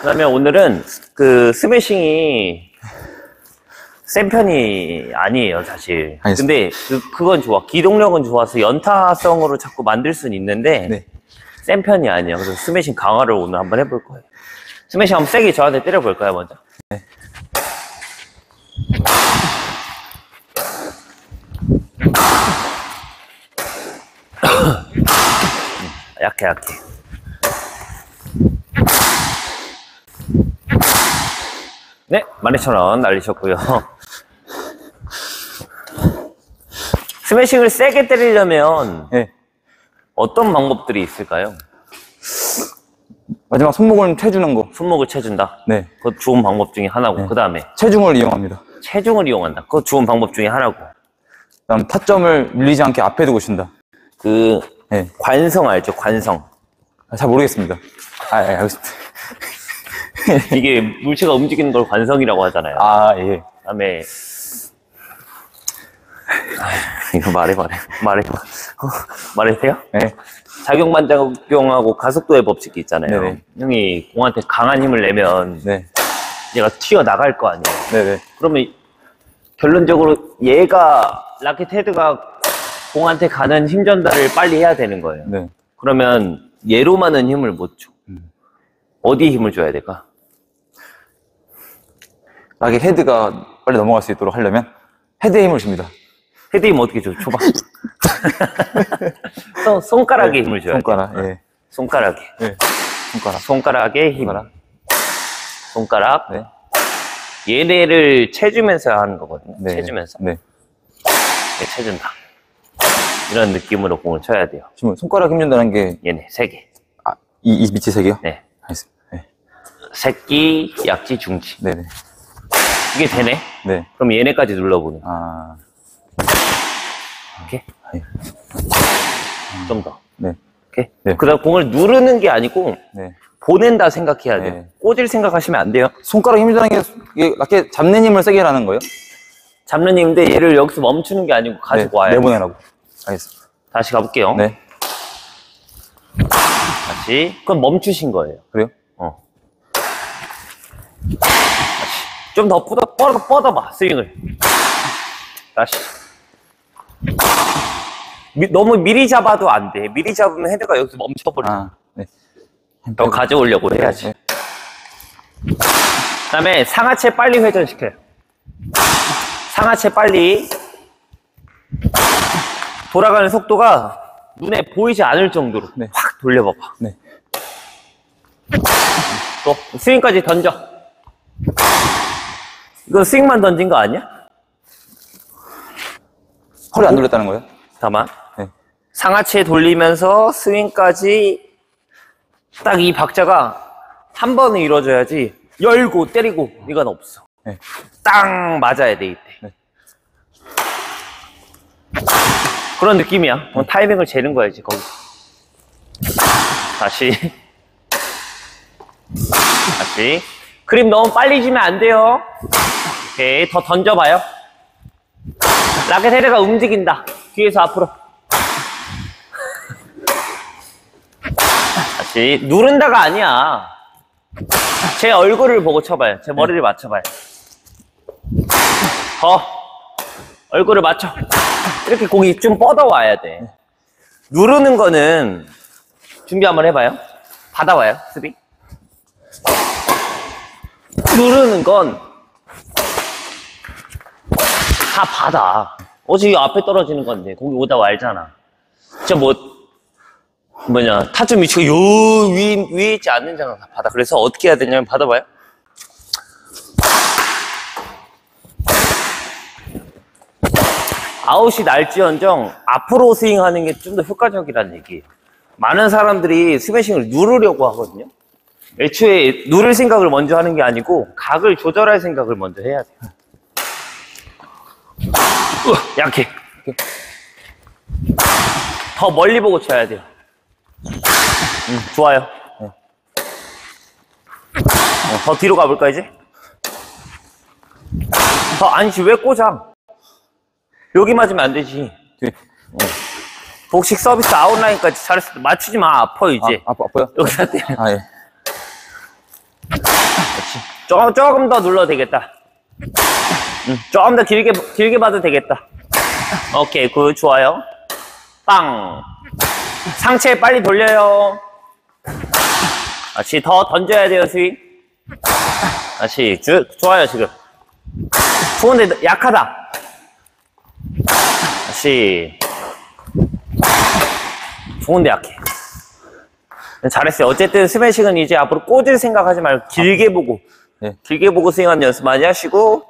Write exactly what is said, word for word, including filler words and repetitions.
그다음에 오늘은 그 스매싱이 센 편이 아니에요, 사실. 알겠습니다. 근데 그, 그건 좋아. 기동력은 좋아서 연타성으로 자꾸 만들 수는 있는데 네. 센 편이 아니에요. 그래서 스매싱 강화를 오늘 한번 해볼 거예요. 스매싱 한번 세게 저한테 때려볼까요, 먼저? 네. 약해, 약해. 네, 만 이천 원 날리셨고요. 스매싱을 세게 때리려면 네. 어떤 방법들이 있을까요? 마지막 손목을 채주는 거. 손목을 채준다? 네. 그거 좋은 방법 중에 하나고, 네. 그 다음에 체중을 이용합니다. 체중을 이용한다. 그거 좋은 방법 중에 하나고. 그 다음 타점을 밀리지 않게 앞에 두고 친다. 그 네. 관성 알죠? 관성. 아, 잘 모르겠습니다. 아, 예, 알겠습니다. 이게 물체가 움직이는 걸 관성이라고 하잖아요. 아, 예. 그 다음에 아, 이거 말해 말해 말해 어, 말해도 돼요? 네. 작용반작용하고 가속도의 법칙이 있잖아요. 네네. 형이 공한테 강한 힘을 내면 네. 얘가 튀어나갈 거 아니에요. 네네. 그러면 결론적으로 얘가 라켓 헤드가 공한테 가는 힘 전달을 빨리 해야 되는 거예요. 네. 그러면 얘로만은 힘을 못 줘. 음. 어디에 힘을 줘야 될까? 라켓 헤드가 빨리 넘어갈 수 있도록 하려면 헤드에 힘을 줍니다. 헤드 힘 어떻게 줘? 줘봐. 손, 손가락에 네, 힘을 줘야 손가락, 돼. 예. 손가락에. 네. 손가락. 손가락에 힘. 손가락. 손가락. 네. 얘네를 채주면서 하는 거거든요. 네. 채주면서. 네. 네, 채준다. 이런 느낌으로 공을 쳐야 돼요. 지금 손가락 힘준다는 게 얘네 세 개. 아, 이, 이 밑에 세 개요? 네. 알겠습니다. 네. 새끼, 약지, 중지. 네네. 이게 되네? 네. 그럼 얘네까지 눌러보는. 아. 이렇게? 네. 좀 더. 네. 이렇게? 네. 그 다음 공을 누르는 게 아니고, 네. 보낸다 생각해야 돼요. 네. 꽂을 생각하시면 안 돼요. 손가락 힘주는 게, 이게 라켓 잡는 힘을 세게 하는 거예요? 잡는 힘인데 얘를 여기서 멈추는 게 아니고 가지고 네. 와야 돼요. 내보내라고. 알겠습니다. 다시 가볼게요. 네. 다시. 그럼 멈추신 거예요. 그래요? 어. 좀 더 뻗어, 뻗어, 뻗어봐, 스윙을. 다시. 미, 너무 미리 잡아도 안 돼. 미리 잡으면 헤드가 여기서 멈춰버려. 아, 네. 더 가져오려고 해야지. 네. 그 다음에 상하체 빨리 회전시켜요. 상하체 빨리. 돌아가는 속도가 눈에 보이지 않을 정도로 네. 확 돌려봐봐. 네. 또 스윙까지 던져. 이거 스윙만 던진 거 아니야? 허리 안 돌렸다는 거예요? 잠깐만. 네. 상하체 돌리면서 스윙까지 딱 이 박자가 한 번은 이루어져야지 열고 때리고 이건 없어. 네. 딱 맞아야 돼 이때. 네. 그런 느낌이야. 네. 타이밍을 재는 거야지 거기. 다시. 다시. 그립 너무 빨리 지면 안 돼요. 오케이, 더 던져봐요. 라켓 헤드가 움직인다. 뒤에서 앞으로. 다시. 누른다가 아니야. 제 얼굴을 보고 쳐봐요. 제 머리를 맞춰봐요. 더. 얼굴을 맞춰. 이렇게 공이 좀 뻗어와야 돼. 누르는 거는 준비 한번 해봐요. 받아봐요, 스비. 누르는 건 다 받아. 어차피 앞에 떨어지는 건데 거기 오다 알잖아. 진짜 뭐 뭐냐 타점 위치가 요 위, 위에 있지 않는 장은 다 받아. 그래서 어떻게 해야 되냐면 받아봐요. 아웃이 날지언정 앞으로 스윙하는 게 좀 더 효과적이라는 얘기예요. 많은 사람들이 스매싱을 누르려고 하거든요. 애초에 누를 생각을 먼저 하는 게 아니고 각을 조절할 생각을 먼저 해야 돼요. 우와, 약해. 더 멀리 보고 쳐야 돼요. 음, 좋아요. 어, 더 뒤로 가볼까 이제? 더 아니지 왜 꽂아? 여기 맞으면 안 되지. 어. 복식 서비스 아웃라인까지 잘했을 때 맞추지 마. 아파 이제. 아, 아파, 아파요? 여기다 때. 아, 예. 조금, 조금 더 눌러도 되겠다. 음, 조금 더 길게, 길게 봐도 되겠다. 오케이, 굿, 좋아요. 빵. 상체 빨리 돌려요. 다시 더 던져야 돼요, 스윙. 다시, 쭉, 좋아요, 지금. 좋은데 약하다. 다시. 좋은데 약해. 잘했어요. 어쨌든 스매싱은 이제 앞으로 꽂을 생각하지 말고 길게 보고, 네. 길게 보고 스윙하는 연습 많이 하시고,